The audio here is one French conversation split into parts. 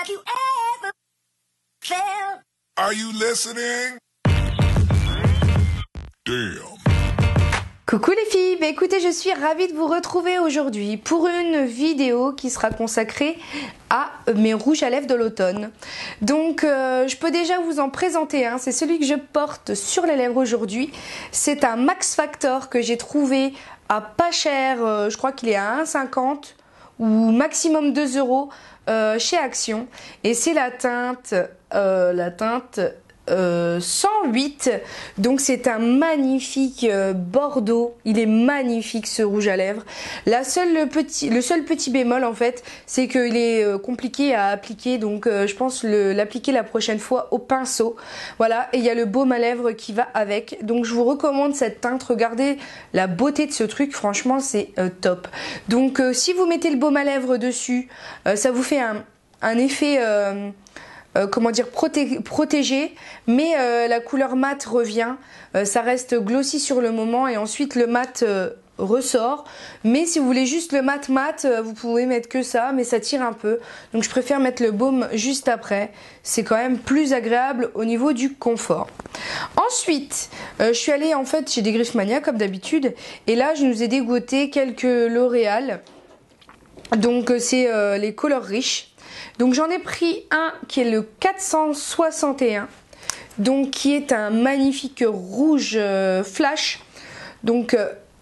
you ever felt. Are you listening? Damn. Coucou les filles, écoutez, je suis ravie de vous retrouver aujourd'hui pour une vidéo qui sera consacrée à mes rouges à lèvres de l'automne. Donc je peux déjà vous en présenter un, c'est celui que je porte sur les lèvres aujourd'hui. C'est un Max Factor que j'ai trouvé à pas cher, je crois qu'il est à 1,50 ou maximum 2 € chez Action. Et c'est la teinte 108, donc c'est un magnifique bordeaux. Il est magnifique ce rouge à lèvres. Le seul petit bémol en fait, c'est qu'il est compliqué à appliquer, donc je pense l'appliquer la prochaine fois au pinceau. Voilà, et il y a le baume à lèvres qui va avec, donc je vous recommande cette teinte. Regardez la beauté de ce truc, franchement c'est top. Donc si vous mettez le baume à lèvres dessus, ça vous fait un effet comment dire, protégé, mais la couleur mat revient, ça reste glossy sur le moment et ensuite le mat ressort. Mais si vous voulez juste le mat, vous pouvez mettre que ça, mais ça tire un peu, donc je préfère mettre le baume juste après, c'est quand même plus agréable au niveau du confort. Ensuite je suis allée en fait chez des Griffes Mania comme d'habitude, et là je nous ai dégoté quelques L'Oréal, donc c'est les couleurs riches. Donc j'en ai pris un qui est le 461, donc qui est un magnifique rouge flash. Donc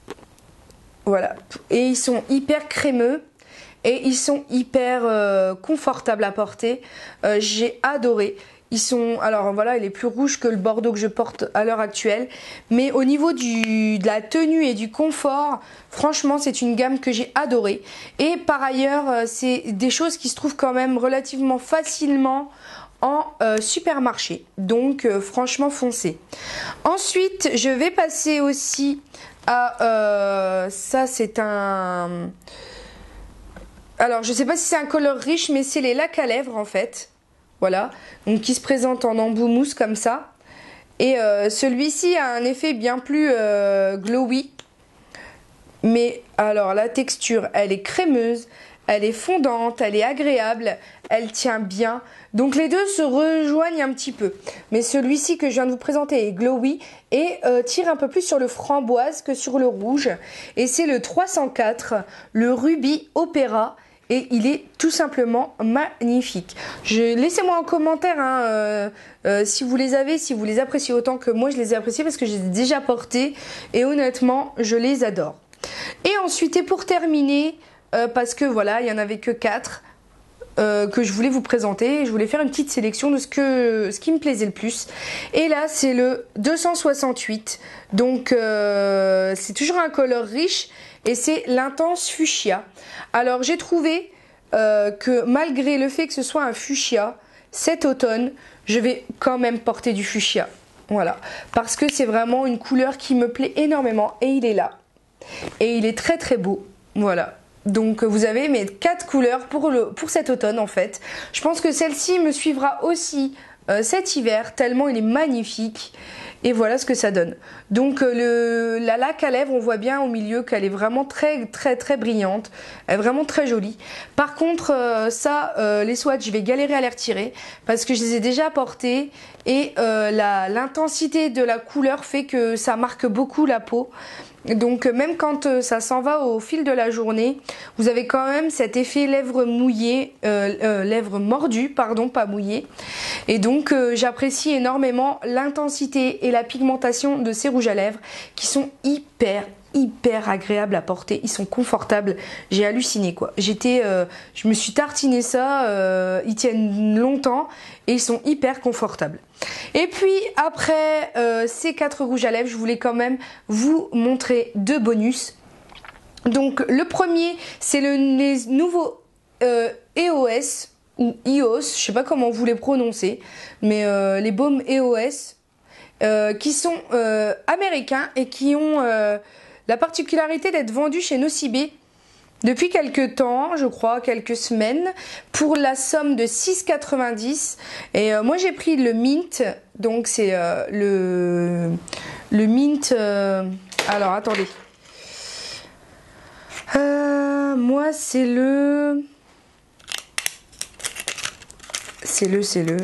voilà, et ils sont hyper crémeux et ils sont hyper confortables à porter. J'ai adoré. Ils sont, alors voilà, il est plus rouge que le bordeaux que je porte à l'heure actuelle, mais au niveau de la tenue et du confort, franchement c'est une gamme que j'ai adorée. Et par ailleurs c'est des choses qui se trouvent quand même relativement facilement en supermarché, donc franchement foncez. Ensuite je vais passer aussi à ça, c'est un, alors je sais pas si c'est un couleur riche, mais c'est les lacs à lèvres en fait. Voilà, donc qui se présente en embout mousse comme ça. Et celui-ci a un effet bien plus glowy. Mais alors la texture, elle est crémeuse, elle est fondante, elle est agréable, elle tient bien. Donc les deux se rejoignent un petit peu. Mais celui-ci que je viens de vous présenter est glowy et tire un peu plus sur le framboise que sur le rouge. Et c'est le 304, le Ruby Opéra. Et il est tout simplement magnifique. Laissez-moi en commentaire si vous les avez, si vous les appréciez autant que moi je les ai appréciés, parce que je les ai déjà portés et honnêtement je les adore. Et ensuite, et pour terminer, parce que voilà, il n'y en avait que 4 que je voulais vous présenter, je voulais faire une petite sélection de ce qui me plaisait le plus. Et là c'est le 268, donc c'est toujours un couleur riche et c'est l'intense fuchsia. Alors j'ai trouvé que malgré le fait que ce soit un fuchsia, cet automne je vais quand même porter du fuchsia, voilà, parce que c'est vraiment une couleur qui me plaît énormément et il est là et il est très très beau, voilà. Donc vous avez mes 4 couleurs pour cet automne en fait. Je pense que celle-ci me suivra aussi cet hiver, tellement il est magnifique. Et voilà ce que ça donne. Donc la laque à lèvres, on voit bien au milieu qu'elle est vraiment très très très brillante. Elle est vraiment très jolie. Par contre les swatchs, je vais galérer à les retirer parce que je les ai déjà portés. Et l'intensité de la couleur fait que ça marque beaucoup la peau. Donc même quand ça s'en va au fil de la journée, vous avez quand même cet effet lèvres mouillées, lèvres mordues, pardon, pas mouillées. Et donc j'apprécie énormément l'intensité et la pigmentation de ces rouges à lèvres qui sont hyper agréables à porter, ils sont confortables, j'ai halluciné quoi. Je me suis tartiné ça, ils tiennent longtemps et ils sont hyper confortables. Et puis après ces 4 rouges à lèvres, je voulais quand même vous montrer 2 bonus. Donc le premier, c'est les nouveaux EOS ou EOS, je sais pas comment vous les prononcez, mais les baumes EOS qui sont américains et qui ont la particularité d'être vendus chez Nocibé depuis quelques temps, je crois, quelques semaines, pour la somme de 6,90 €. Et moi j'ai pris le mint, donc c'est le mint, alors attendez, moi c'est le C'est le.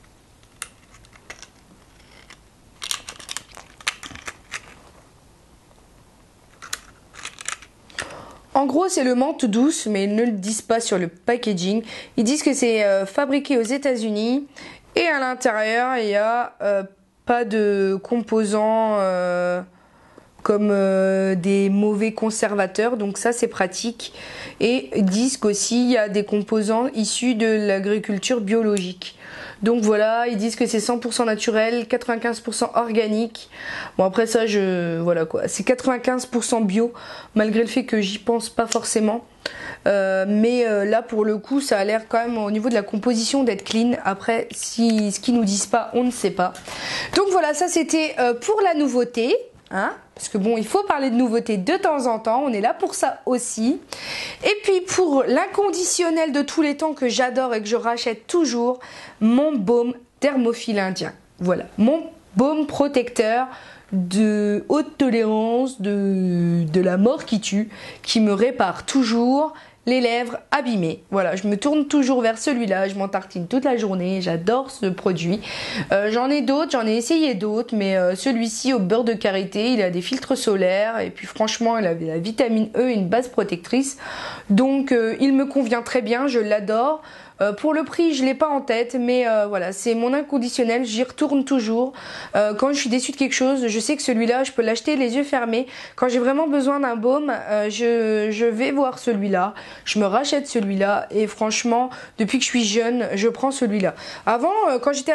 En gros, c'est le menthe douce, mais ils ne le disent pas sur le packaging. Ils disent que c'est fabriqué aux États-Unis et à l'intérieur, il n'y a pas de composants comme des mauvais conservateurs. Donc ça, c'est pratique. Et ils disent qu'aussi, il y a des composants issus de l'agriculture biologique. Donc voilà, ils disent que c'est 100% naturel, 95% organique. Bon après ça, voilà quoi, c'est 95% bio, malgré le fait que j'y pense pas forcément. Mais là pour le coup, ça a l'air quand même au niveau de la composition d'être clean. Après, si ce qu'ils nous disent pas, on ne sait pas. Donc voilà, ça c'était pour la nouveauté. Hein, parce que bon, il faut parler de nouveautés de temps en temps, on est là pour ça aussi. Et puis pour l'inconditionnel de tous les temps que j'adore et que je rachète toujours, mon baume thermophile indien. Voilà, mon baume protecteur de haute tolérance, de la mort qui tue, qui me répare toujours les lèvres abîmées. Voilà, je me tourne toujours vers celui-là, je m'en tartine toute la journée, j'adore ce produit. J'en ai d'autres, j'en ai essayé d'autres, mais celui-ci au beurre de karité, il a des filtres solaires et puis franchement, il avait la vitamine E et une base protectrice. Donc il me convient très bien, je l'adore. Pour le prix, je l'ai pas en tête, mais voilà, c'est mon inconditionnel, j'y retourne toujours. Quand je suis déçue de quelque chose, je sais que celui-là, je peux l'acheter les yeux fermés. Quand j'ai vraiment besoin d'un baume, je vais voir celui-là, je me rachète celui-là, et franchement, depuis que je suis jeune, je prends celui-là. Avant, quand j'étais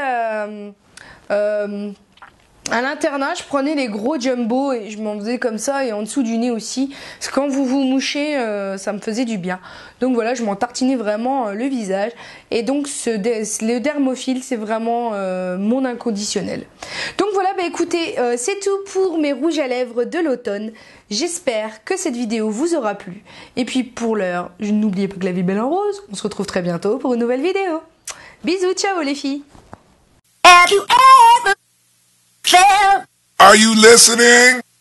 à l'internat, je prenais les gros jumbo et je m'en faisais comme ça et en dessous du nez aussi. Parce que quand vous vous mouchez, ça me faisait du bien. Donc voilà, je m'en tartinais vraiment le visage. Et donc le dermophile, c'est vraiment mon inconditionnel. Donc voilà, bah écoutez, c'est tout pour mes rouges à lèvres de l'automne. J'espère que cette vidéo vous aura plu. Et puis pour l'heure, n'oubliez pas que la vie est belle en rose. On se retrouve très bientôt pour une nouvelle vidéo. Bisous, ciao les filles. Have you ever felt? Are you listening?